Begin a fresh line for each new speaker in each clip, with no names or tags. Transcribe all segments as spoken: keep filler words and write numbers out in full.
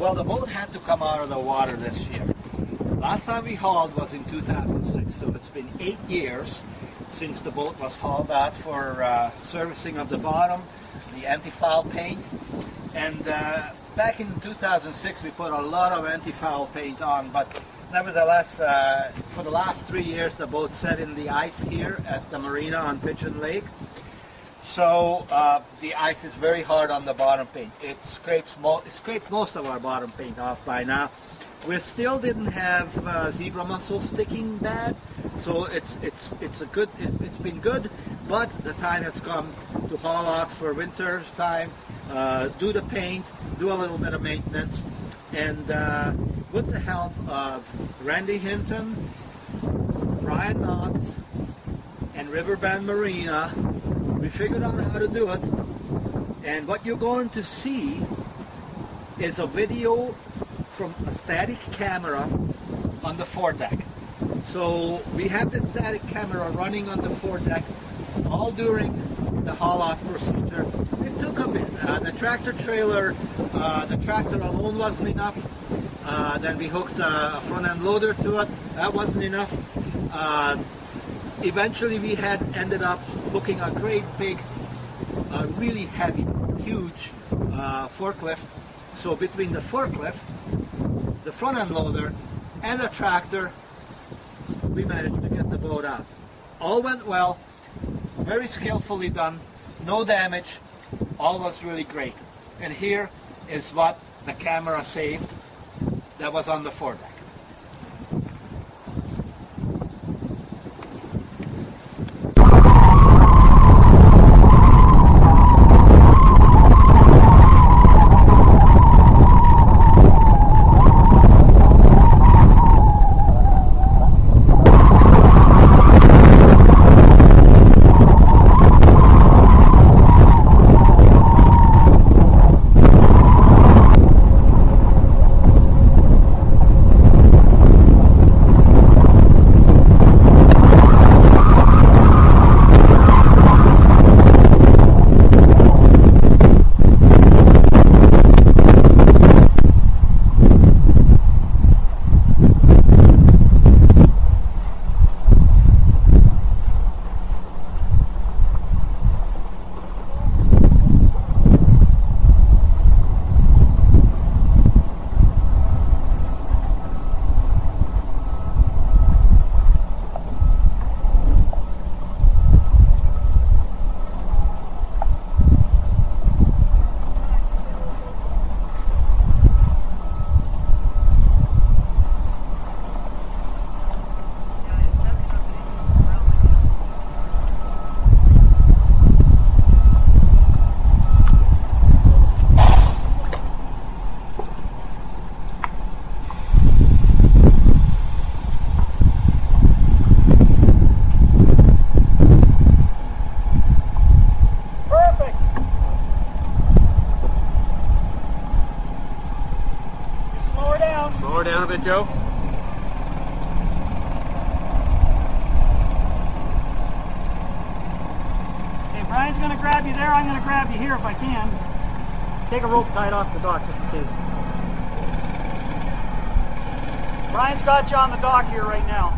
Well, the boat had to come out of the water this year. Last time we hauled was in two thousand six, so it's been eight years since the boat was hauled out for uh, servicing of the bottom, the anti-foul paint. And uh, back in two thousand six we put a lot of anti-foul paint on, but nevertheless, uh, for the last three years the boat sat in the ice here at the marina on Pigeon Lake. So uh, the ice is very hard on the bottom paint. It scrapes, mo it scraped most of our bottom paint off by now. We still didn't have uh, zebra mussel sticking bad, so it's it's it's a good. It, it's been good, but the time has come to haul out for winter's time, uh, do the paint, do a little bit of maintenance, and uh, with the help of Randy Hinton, Brian Knox, and Riverbend Marina, we figured out how to do it. And what you're going to see is a video from a static camera on the foredeck. So we have the static camera running on the foredeck all during the haul out procedure. It took a bit. Uh, the tractor trailer, uh, the tractor alone wasn't enough. Uh, then we hooked a, a front end loader to it. That wasn't enough. Uh, eventually we had ended up hooking a great big, uh, really heavy, huge uh, forklift. So between the forklift, the front end loader, and the tractor, we managed to get the boat out. All went well, very skillfully done, no damage, all was really great. And here is what the camera saved that was on the foredeck.
Down a bit, Joe.
Okay, Brian's going to grab you there. I'm going to grab you here if I can. Take a rope tied off the dock just in case. Brian's got you on the dock here right now.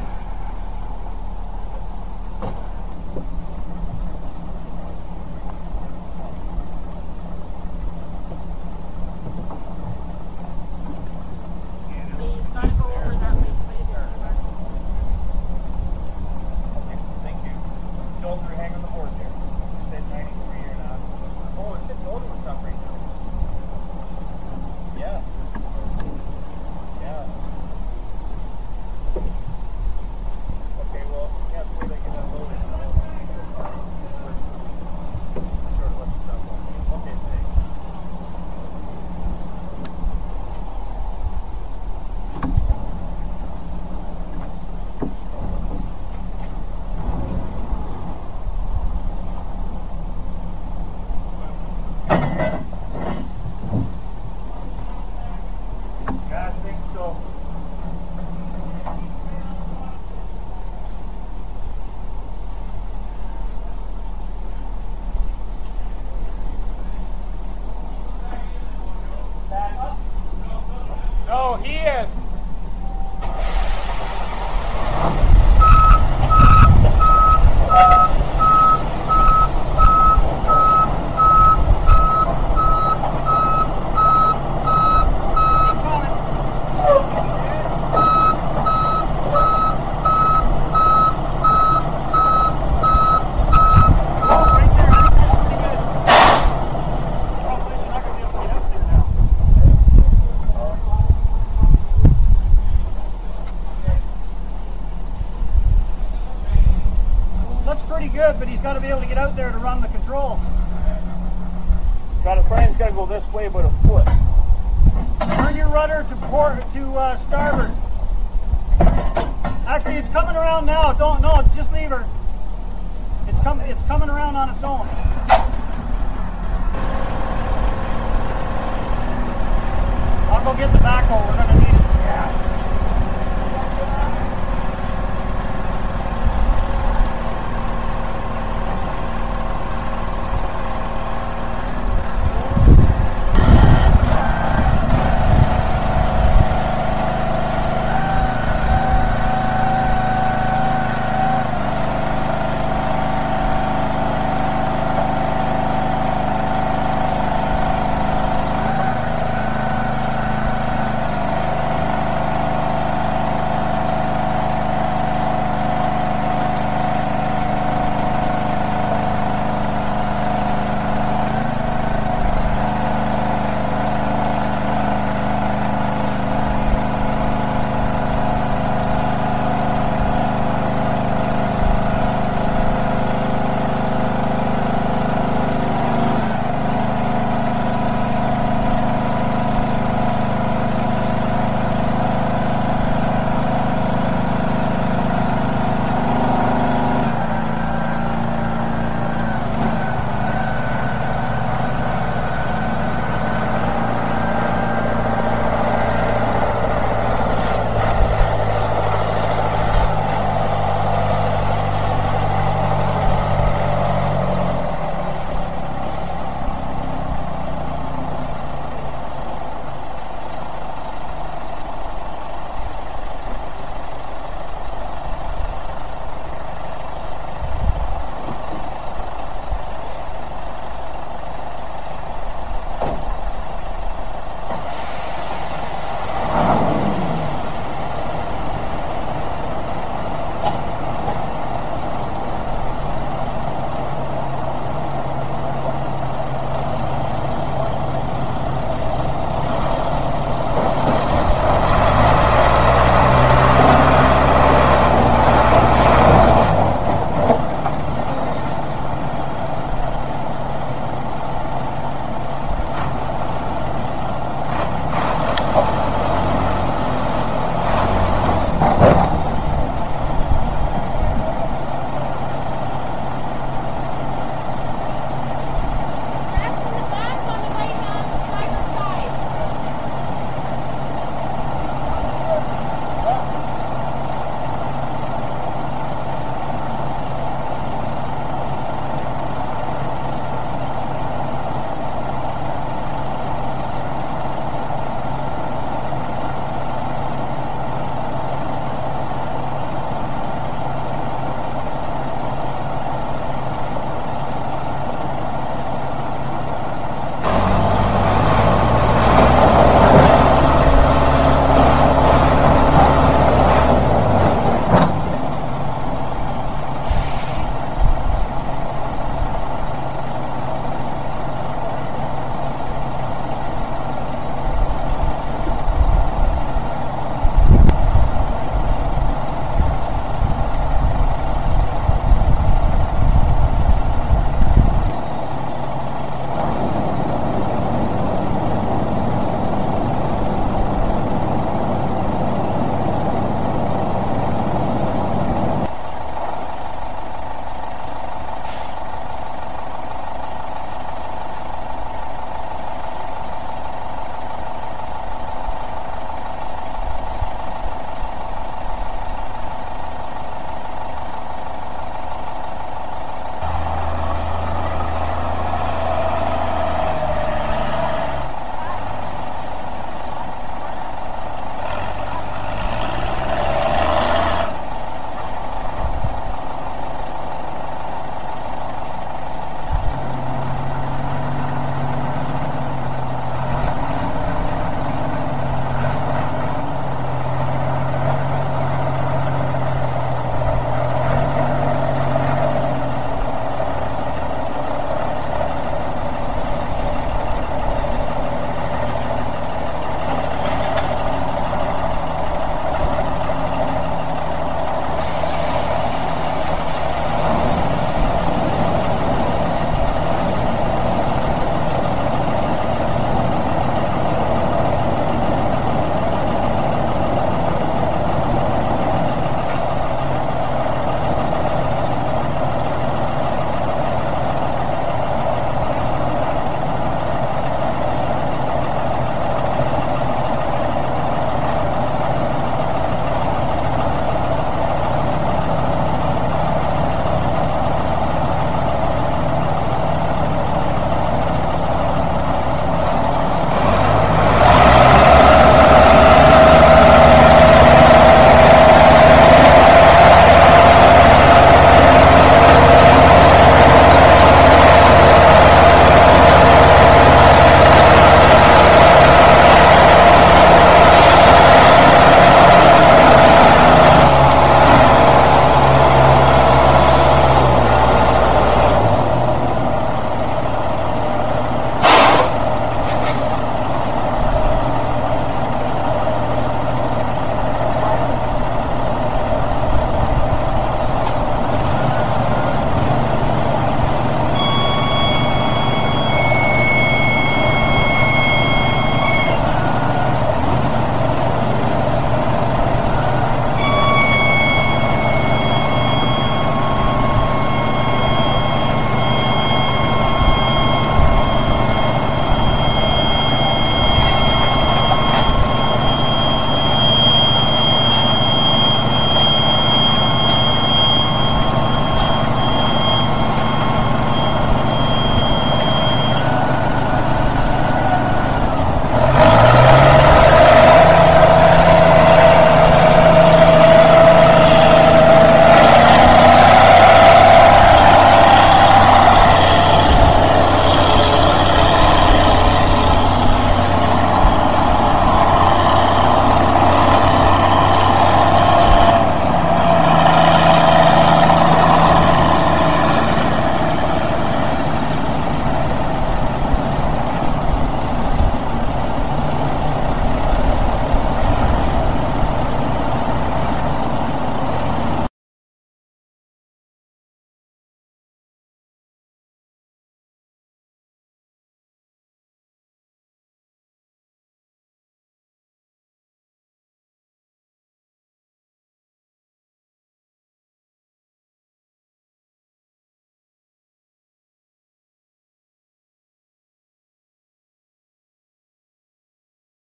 pretty good, but he's got to be able to get out there to run the controls.
Got a frame's got to go this way about a foot.
Turn your rudder to port to uh, starboard. Actually, it's coming around now. Don't no, just leave her. It's coming. It's coming around on its own. I'll go get the backhoe. We're gonna need it. Yeah.